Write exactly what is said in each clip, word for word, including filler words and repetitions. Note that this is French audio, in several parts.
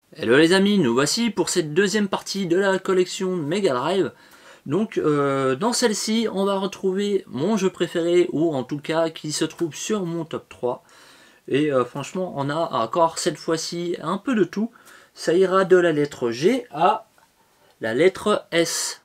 Hello les amis, nous voici pour cette deuxième partie de la collection Mega Drive. Donc euh, dans celle-ci, on va retrouver mon jeu préféré, ou en tout cas qui se trouve sur mon top trois. Et euh, franchement, on a encore cette fois-ci un peu de tout. Ça ira de la lettre G à la lettre S.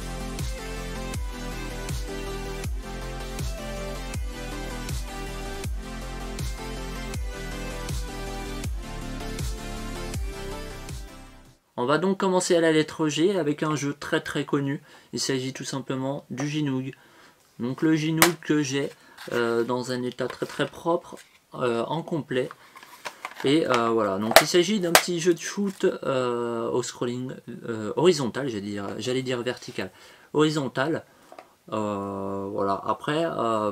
On va donc commencer à la lettre G avec un jeu très très connu. Il s'agit tout simplement du Ginoog. Donc le Ginoog que j'ai euh, dans un état très très propre, euh, en complet. Et euh, voilà, donc il s'agit d'un petit jeu de shoot euh, au scrolling euh, horizontal, j'allais dire, j'allais dire vertical, horizontal. Euh, voilà, après, euh,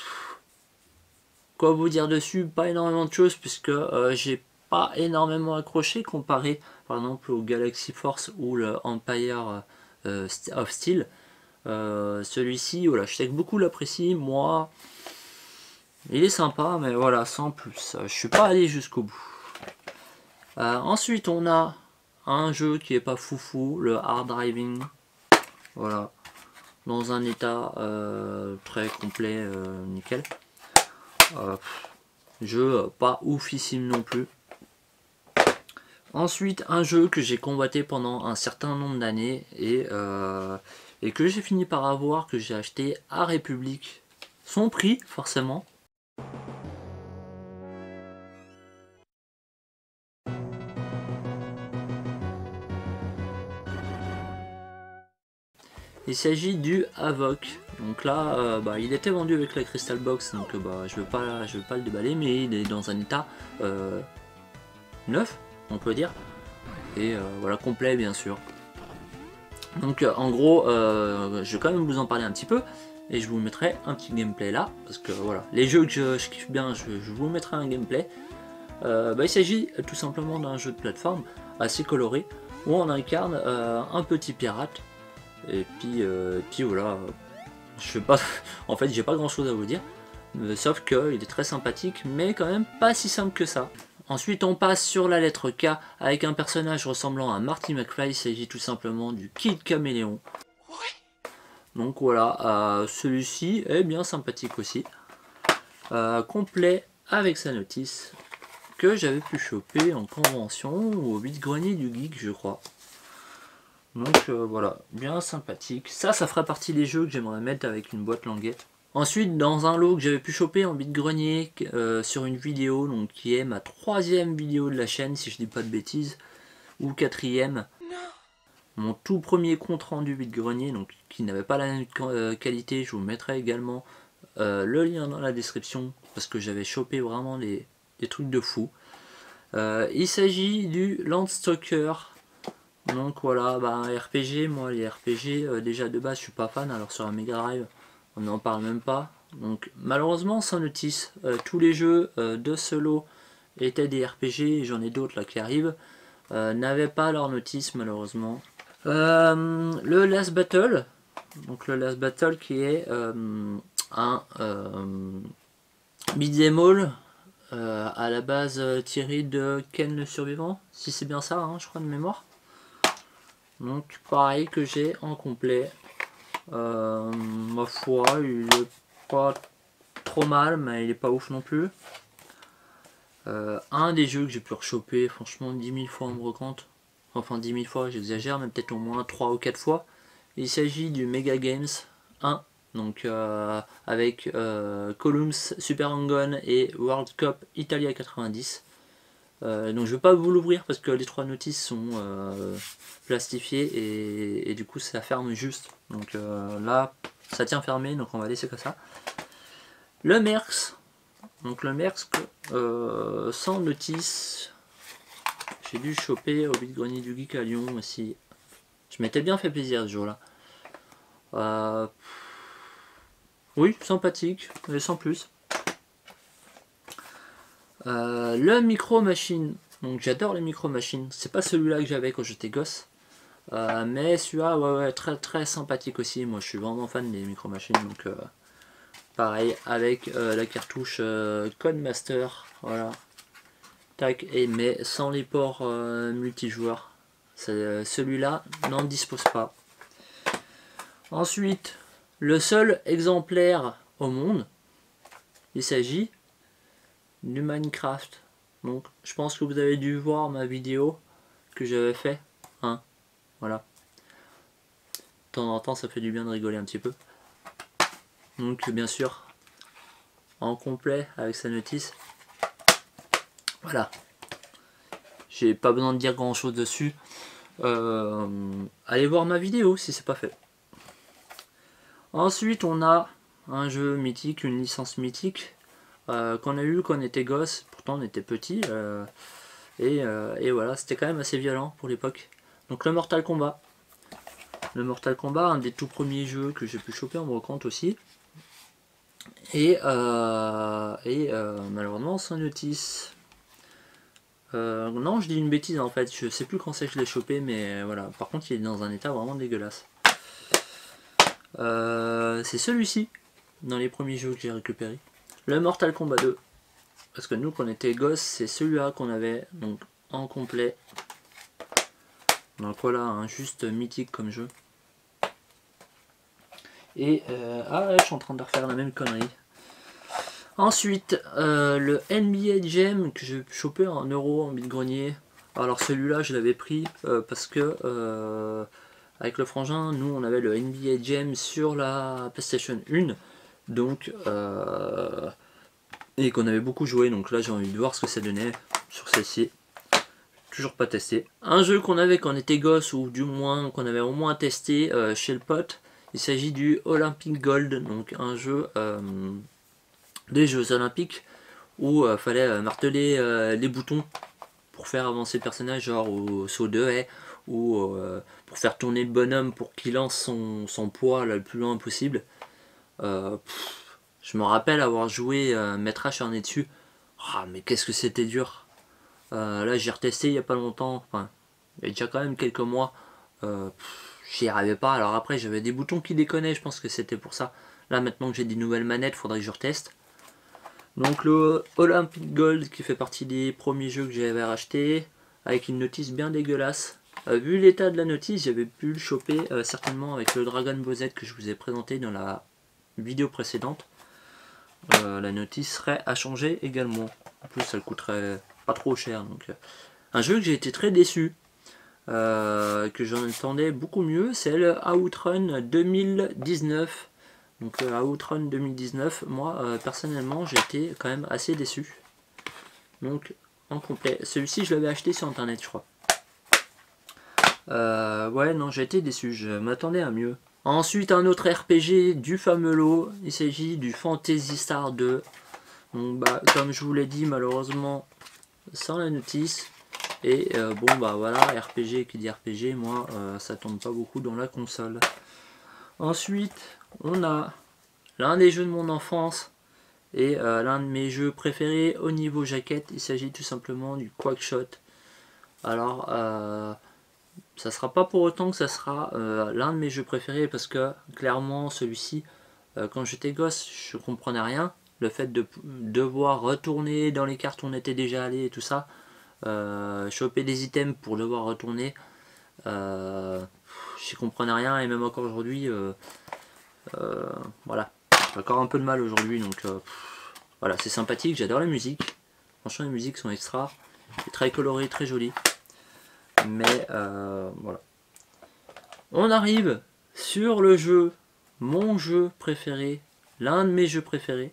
quoi vous dire dessus? Pas énormément de choses, puisque euh, j'ai pas énormément accroché comparé par exemple au Galaxy Force ou le Empire euh, of Steel. Euh, Celui-ci, voilà, je sais que beaucoup l'apprécient, moi, il est sympa, mais voilà, sans plus. Je suis pas allé jusqu'au bout. Euh, ensuite, on a un jeu qui est pas foufou, le Hard Driving. Voilà, dans un état euh, très complet, euh, nickel. Euh, jeu pas oufissime non plus. Ensuite, un jeu que j'ai convoité pendant un certain nombre d'années et, euh, et que j'ai fini par avoir, que j'ai acheté à République. Son prix, forcément. Il s'agit du Havok. Donc là, euh, bah, il était vendu avec la Crystal Box, donc euh, bah, je ne veux, pas, je veux pas le déballer, mais il est dans un état euh, neuf, on peut dire. Et euh, voilà, complet bien sûr. Donc euh, en gros, euh, je vais quand même vous en parler un petit peu. Et je vous mettrai un petit gameplay là, parce que voilà, les jeux que je, je kiffe bien, je, je vous mettrai un gameplay. Euh, bah, il s'agit tout simplement d'un jeu de plateforme assez coloré, où on incarne euh, un petit pirate. Et puis, euh, puis voilà, je fais pas, en fait j'ai pas grand chose à vous dire, sauf qu'il est très sympathique, mais quand même pas si simple que ça. Ensuite on passe sur la lettre K avec un personnage ressemblant à Marty McFly. Il s'agit tout simplement du Kid Caméléon. Donc voilà, euh, celui-ci est bien sympathique aussi, euh, complet avec sa notice que j'avais pu choper en convention ou au vide-grenier du geek je crois. Donc euh, voilà, bien sympathique. Ça, ça ferait partie des jeux que j'aimerais mettre avec une boîte languette. Ensuite, dans un lot que j'avais pu choper en vide-grenier euh, sur une vidéo, donc qui est ma troisième vidéo de la chaîne, si je dis pas de bêtises, ou quatrième. Mon tout premier compte rendu vide-grenier, donc qui n'avait pas la même euh, qualité, je vous mettrai également euh, le lien dans la description, parce que j'avais chopé vraiment des, des trucs de fou. Euh, il s'agit du Landstalker. Donc voilà, bah, un R P G, moi les R P G, euh, déjà de base je suis pas fan, alors sur la Mega Drive on n'en parle même pas. Donc malheureusement sans notice, euh, tous les jeux euh, de ce lot étaient des R P G, et j'en ai d'autres là qui arrivent, euh, n'avaient pas leur notice malheureusement. Euh, le Last Battle, donc le Last Battle qui est euh, un euh, beat'em all euh, à la base euh, tiré de Ken le Survivant, si c'est bien ça, hein, je crois de mémoire. Donc pareil que j'ai en complet. Euh, ma foi, il est pas trop mal, mais il est pas ouf non plus. Euh, un des jeux que j'ai pu rechoper, franchement dix mille fois en brocante. Enfin dix mille fois, j'exagère, mais peut-être au moins trois ou quatre fois. Il s'agit du Mega Games un. Donc euh, avec euh, Columns, Super Hang-On et World Cup Italia quatre-vingt-dix. Euh, donc je ne vais pas vous l'ouvrir parce que les trois notices sont euh, plastifiées et, et du coup ça ferme juste. Donc euh, là ça tient fermé, donc on va laisser comme ça. Le Merx, donc le Merx euh, sans notice, j'ai dû choper au vide-grenier du Geek à Lyon aussi. Je m'étais bien fait plaisir ce jour là. Euh, oui, sympathique, mais sans plus. Euh, le Micro Machine, donc j'adore les Micro Machines. C'est pas celui-là que j'avais quand j'étais gosse. Euh, mais celui-là, ouais, ouais, très très sympathique aussi. Moi, je suis vraiment fan des Micro Machines, donc euh, pareil avec euh, la cartouche euh, Codemaster, voilà, Tac, et mais sans les ports euh, multijoueurs. Euh, celui-là n'en dispose pas. Ensuite, le seul exemplaire au monde, il s'agit du Minecraft. Donc, je pense que vous avez dû voir ma vidéo que j'avais fait. Hein, voilà. De temps en temps, ça fait du bien de rigoler un petit peu. Donc, bien sûr, en complet avec sa notice. Voilà. J'ai pas besoin de dire grand chose dessus. Euh, allez voir ma vidéo si c'est pas fait. Ensuite, on a un jeu mythique, une licence mythique euh, qu'on a eu quand on était gosse. Pourtant, on était petit. Euh, et, euh, et voilà, c'était quand même assez violent pour l'époque. Donc, le Mortal Kombat. Le Mortal Kombat, un des tout premiers jeux que j'ai pu choper en brocante aussi. Et, euh, et euh, malheureusement, sans notice. Euh, non, je dis une bêtise en fait. Je sais plus quand c'est que je l'ai chopé, mais voilà. Par contre, il est dans un état vraiment dégueulasse. Euh, c'est celui-ci, dans les premiers jeux que j'ai récupéré. Le Mortal Kombat deux. Parce que nous, quand on était gosses, c'est celui-là qu'on avait, donc en complet. Donc voilà, un juste mythique comme jeu. Et, euh, ah ouais, je suis en train de refaire la même connerie. Ensuite, euh, le N B A Jam que j'ai chopé en euro, en vide-grenier. Alors celui-là, je l'avais pris euh, parce que... Euh, avec le frangin, nous on avait le N B A Jam sur la PlayStation un, donc euh, et qu'on avait beaucoup joué, donc là j'ai envie de voir ce que ça donnait sur celle-ci. Toujours pas testé. Un jeu qu'on avait quand on était gosse, ou du moins qu'on avait au moins testé euh, chez le pote, il s'agit du Olympic Gold, donc un jeu euh, des Jeux Olympiques où il euh, fallait euh, marteler euh, les boutons pour faire avancer le personnage, genre au saut de haie, ou euh, pour faire tourner le bonhomme pour qu'il lance son, son poids là, le plus loin possible. Euh, pff, je me rappelle avoir joué euh, m'être acharné dessus. Ah, mais qu'est-ce que c'était dur. Euh, là j'ai retesté il n'y a pas longtemps, enfin il y a déjà quand même quelques mois. Euh, J'y arrivais pas. Alors après j'avais des boutons qui déconnaient, je pense que c'était pour ça. Là maintenant que j'ai des nouvelles manettes, faudrait que je reteste. Donc le Olympic Gold qui fait partie des premiers jeux que j'avais racheté, avec une notice bien dégueulasse. Euh, vu l'état de la notice, j'avais pu le choper euh, certainement avec le Dragon Ball Z que je vous ai présenté dans la vidéo précédente. Euh, la notice serait à changer également. En plus, ça coûterait pas trop cher. Donc, euh, un jeu que j'ai été très déçu, euh, que j'en attendais beaucoup mieux, c'est le Outrun deux mille dix-neuf. Donc, euh, Outrun deux mille dix-neuf, moi euh, personnellement, j'ai été quand même assez déçu. Donc, en complet. Celui-ci, je l'avais acheté sur internet, je crois. Euh, ouais, non, j'ai été déçu, je m'attendais à mieux. Ensuite, un autre R P G du fameux lot, il s'agit du Phantasy Star deux. Donc, bah, comme je vous l'ai dit, malheureusement, sans la notice. Et euh, bon, bah voilà, R P G qui dit R P G, moi, euh, ça tombe pas beaucoup dans la console. Ensuite, on a l'un des jeux de mon enfance et euh, l'un de mes jeux préférés au niveau jaquette. Il s'agit tout simplement du Quackshot. Alors, euh, ça sera pas pour autant que ça sera euh, l'un de mes jeux préférés, parce que clairement celui-ci, euh, quand j'étais gosse, je comprenais rien. Le fait de devoir retourner dans les cartes où on était déjà allé et tout ça, euh, choper des items pour devoir retourner, euh, j'y comprenais rien, et même encore aujourd'hui, euh, euh, voilà, j'ai encore un peu de mal aujourd'hui, donc euh, voilà, c'est sympathique, j'adore la musique, franchement les musiques sont extra, c'est très coloré, très joli. Mais euh, voilà. On arrive sur le jeu, mon jeu préféré, l'un de mes jeux préférés.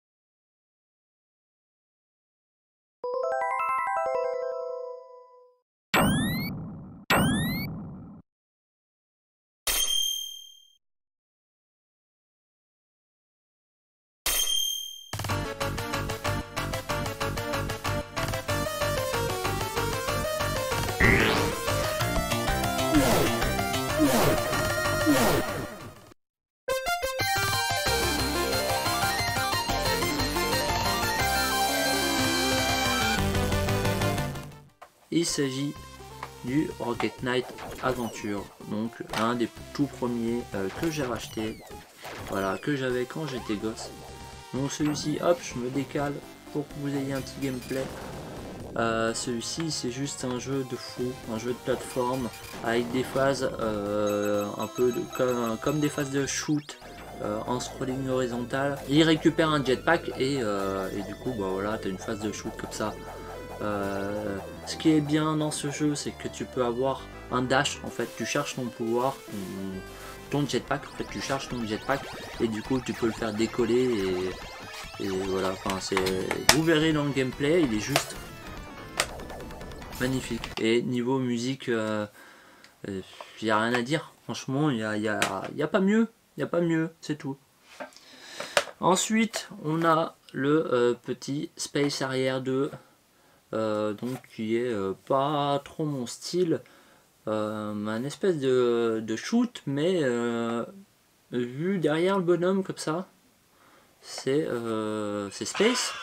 Il s'agit du Rocket Knight Adventure, donc un des tout premiers euh, que j'ai racheté, voilà, que j'avais quand j'étais gosse. Donc celui-ci, hop, je me décale pour que vous ayez un petit gameplay. Euh, Celui-ci c'est juste un jeu de fou, un jeu de plateforme avec des phases euh, un peu de, comme, comme des phases de shoot euh, en scrolling horizontal. Il récupère un jetpack et, euh, et du coup bah voilà, tu as une phase de shoot comme ça. Euh, ce qui est bien dans ce jeu, c'est que tu peux avoir un dash, en fait tu charges ton pouvoir, ton, ton jetpack, en fait tu charges ton jetpack et du coup tu peux le faire décoller et, et voilà, enfin c'est, vous verrez dans le gameplay, il est juste magnifique. Et niveau musique, il euh, n'y a rien à dire, franchement il n'y a, y a, y a pas mieux, il n'y a pas mieux, c'est tout. Ensuite on a le euh, petit Space Harrier deux. Euh, donc qui est euh, pas trop mon style, euh, un espèce de, de shoot, mais euh, vu derrière le bonhomme comme ça, c'est euh, c'est Space.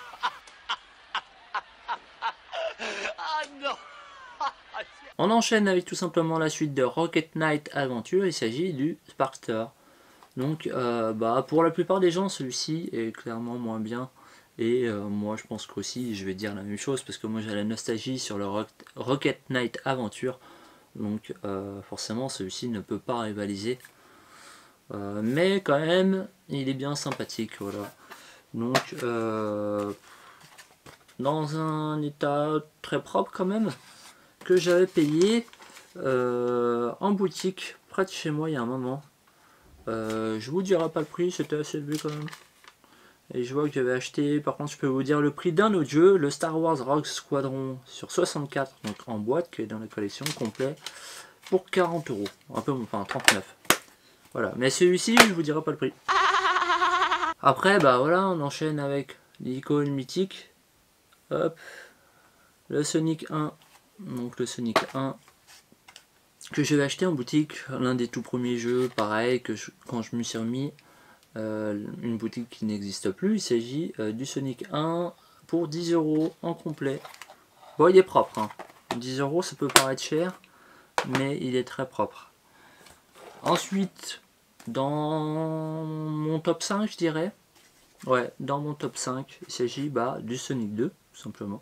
On enchaîne avec tout simplement la suite de Rocket Knight Adventure, il s'agit du Sparkster. Donc euh, bah, pour la plupart des gens celui-ci est clairement moins bien. Et euh, moi je pense qu'aussi je vais dire la même chose parce que moi j'ai la nostalgie sur le Rock Rocket Knight Adventure. Donc euh, forcément celui-ci ne peut pas rivaliser. Euh, mais quand même il est bien sympathique. Voilà. Donc euh, dans un état très propre quand même. Que j'avais payé euh, en boutique près de chez moi il y a un moment. Euh, je vous dirai pas le prix, c'était assez élevé quand même. Et je vois que j'avais acheté, par contre je peux vous dire le prix d'un autre jeu, le Star Wars Rogue Squadron sur soixante-quatre, donc en boîte, qui est dans la collection complet, pour quarante euros, un peu, enfin trente-neuf. Voilà, mais celui-ci je vous dirai pas le prix. Après bah voilà, on enchaîne avec l'icône mythique. Hop, le Sonic un, donc le Sonic un que j'avais acheté en boutique, l'un des tout premiers jeux, pareil, que je, quand je me suis remis. Euh, une boutique qui n'existe plus, il s'agit euh, du Sonic un pour dix euros en complet. Bon, il est propre, hein. dix euros ça peut paraître cher, mais il est très propre. Ensuite, dans mon top cinq, je dirais, ouais, dans mon top cinq, il s'agit bah, du Sonic deux, tout simplement.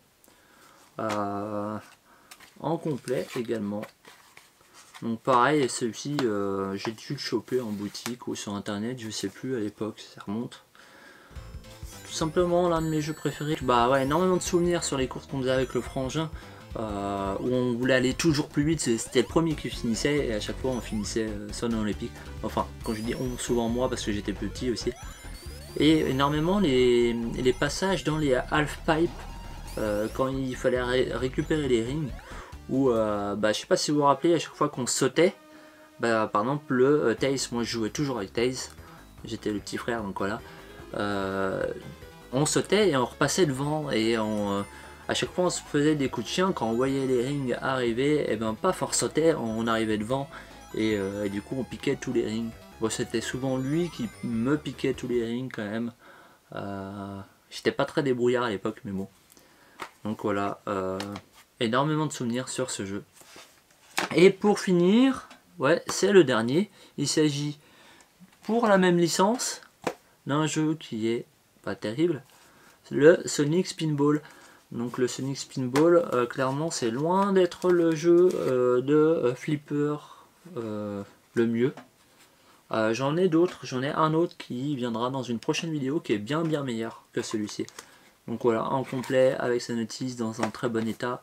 Euh, en complet également. Donc pareil, celui-ci, euh, j'ai dû le choper en boutique ou sur internet, je sais plus à l'époque, ça remonte. Tout simplement l'un de mes jeux préférés. Bah ouais, énormément de souvenirs sur les courses qu'on faisait avec le frangin, euh, où on voulait aller toujours plus vite, c'était le premier qui finissait et à chaque fois on finissait euh, soit dans les pics. Enfin, quand je dis on, souvent moi parce que j'étais petit aussi. Et énormément les, les passages dans les half-pipe, euh, quand il fallait ré récupérer les rings. Ou euh, bah, je sais pas si vous vous rappelez, à chaque fois qu'on sautait, bah, par exemple le euh, Tails, moi je jouais toujours avec Tails, j'étais le petit frère donc voilà, euh, on sautait et on repassait devant et on, euh, à chaque fois on se faisait des coups de chien quand on voyait les rings arriver, et ben paf on sautait, on arrivait devant et, euh, et du coup on piquait tous les rings. Bon, c'était souvent lui qui me piquait tous les rings quand même, euh, j'étais pas très débrouillard à l'époque mais bon, donc voilà. Euh, énormément de souvenirs sur ce jeu. Et pour finir, ouais, c'est le dernier. Il s'agit, pour la même licence, d'un jeu qui est pas terrible, le Sonic Spinball. Donc le Sonic Spinball, euh, clairement, c'est loin d'être le jeu euh, de euh, flipper euh, le mieux. Euh, j'en ai d'autres, j'en ai un autre qui viendra dans une prochaine vidéo qui est bien bien meilleur que celui-ci. Donc voilà, en complet, avec sa notice, dans un très bon état.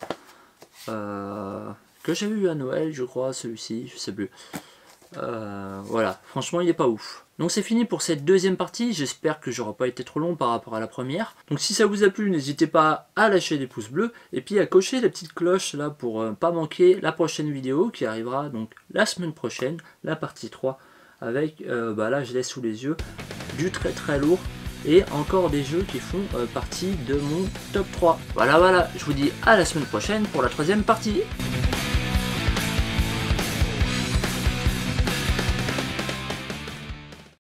Euh, que j'ai eu à Noël je crois, celui-ci, je sais plus. Euh, voilà, franchement il est pas ouf. Donc c'est fini pour cette deuxième partie, j'espère que j'aurai pas été trop long par rapport à la première. Donc si ça vous a plu, n'hésitez pas à lâcher des pouces bleus et puis à cocher la petite cloche là pour euh, pas manquer la prochaine vidéo qui arrivera donc la semaine prochaine, la partie trois, avec, euh, bah là je laisse sous les yeux, du très très lourd. Et encore des jeux qui font euh, partie de mon top trois. Voilà, voilà, je vous dis à la semaine prochaine pour la troisième partie.